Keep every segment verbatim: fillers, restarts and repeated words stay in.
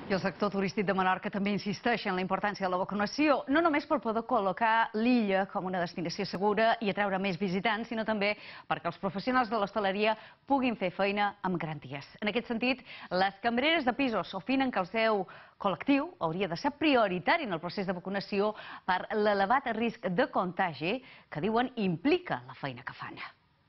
I el sector turístic de Menorca també insisteix en la importància de la vacunació, no només per poder col·locar l'illa com una destinació segura i atreure més visitants, sinó també perquè els professionals de l'hostaleria puguin fer feina amb garanties. En aquest sentit, les cambreres de pisos opinen que el seu col·lectiu hauria de ser prioritari en el procés de vacunació per l'elevat risc de contagi que diuen implica la feina que fan.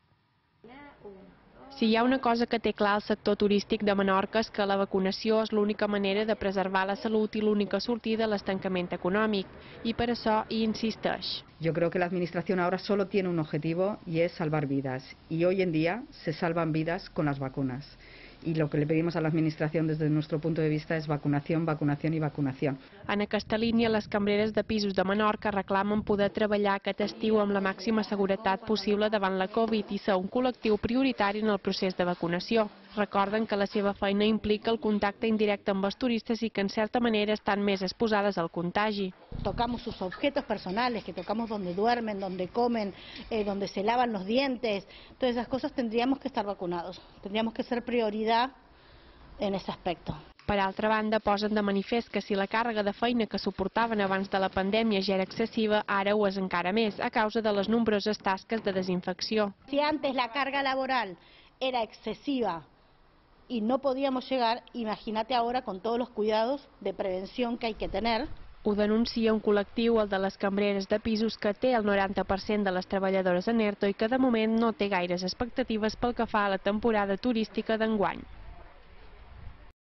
Si hi ha una cosa que té clar el sector turístic de Menorca és que la vacunació és l'única manera de preservar la salut i l'única sortida de l'estancament econòmic, i per això hi insisteix. Yo creo que la administración ahora solo tiene un objetivo y es salvar vidas. Y hoy en día se salvan vidas con las vacunas. Y lo que le pedimos a la administración desde nuestro punto de vista es vacunación, vacunación y vacunación. En aquesta línia, les cambreres de pisos de Menorca reclamen poder treballar aquest estiu amb la màxima seguretat possible davant la Covid i ser un col·lectiu prioritari en el procés de vacunació. Recorden que la seva feina implica el contacte indirecte amb els turistes i que en certa manera estan més exposades al contagi. Tocamos sus objetos personales, que tocamos donde duermen, donde comen, eh, donde se lavan los dientes. Todas esas cosas tendríamos que estar vacunados. Tendríamos que ser prioridad en ese aspecto. Per altra banda, posen de manifest que si la càrrega de feina que suportaven abans de la pandèmia ja era excessiva, ara ho és encara més, a causa de les nombroses tasques de desinfecció. Si antes la carga laboral era excesiva y no podíamos llegar, imagínate ahora con todos los cuidados de prevención que hay que tener. Ho denuncia un col·lectiu, el de les cambreres de pisos, que té el noranta per cent de les treballadores en ERTO i que de moment no té gaires expectatives pel que fa a la temporada turística d'enguany.